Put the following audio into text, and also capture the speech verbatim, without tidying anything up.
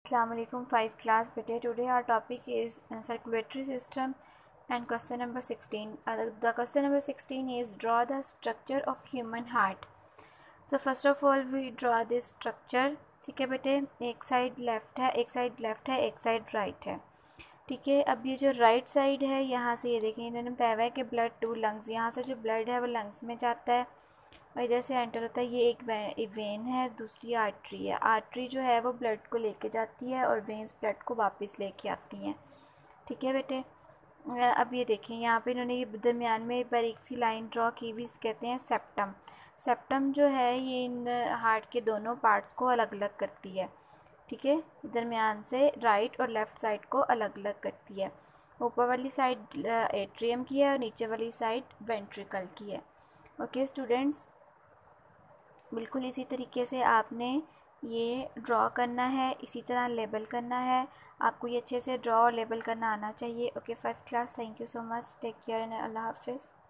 Assalamualaikum five class bete. Today our topic is uh, circulatory system and question number sixteen. Uh, the question number sixteen is draw the structure of human heart. So first of all we draw this structure. ठीक है बेटे, एक side left है, एक side left है, एक side right है. ठीक है, अब ये जो राइट साइड है यहाँ से ये देखें इन्होंने बताया हुआ है कि ब्लड टू लंग्स, यहाँ से जो ब्लड है वो लंग्स में जाता है और इधर से एंटर होता है. ये एक वे, वेन है, दूसरी आर्टरी है. आर्टरी जो है वो ब्लड को लेके जाती है और वेन्स ब्लड को वापस लेके आती हैं. ठीक है बेटे, अब ये देखें यहाँ पे इन्होंने ये दरमियान में एक बारीक सी लाइन ड्रॉ की हुई, कहते हैं सेप्टम. सेप्टम जो है ये इन हार्ट के दोनों पार्ट्स को अलग अलग करती है. ठीक है, दरमियान से राइट और लेफ़्ट साइड को अलग अलग करती है. ऊपर वाली साइड एट्रियम की है और नीचे वाली साइड वेंट्रिकल की है. ओके स्टूडेंट्स, बिल्कुल इसी तरीके से आपने ये ड्रॉ करना है, इसी तरह लेबल करना है. आपको ये अच्छे से ड्रॉ और लेबल करना आना चाहिए. Okay five class, thank you so much, take care and अल्लाह हाफिज़.